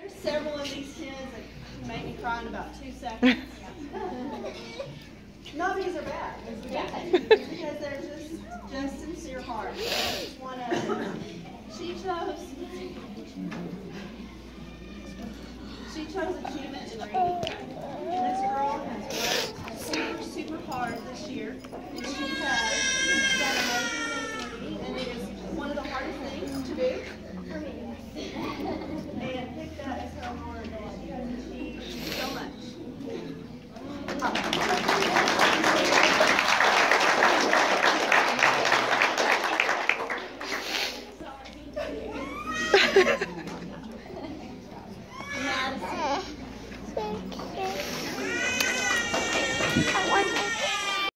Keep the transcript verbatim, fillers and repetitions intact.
There's several of these kids that made me cry in about two seconds. None of these are bad. It's bad because they're just just sincere hearts. Each one of them. She chose. She chose achievement in reading. And this girl has worked super, super hard this year. And she has done amazing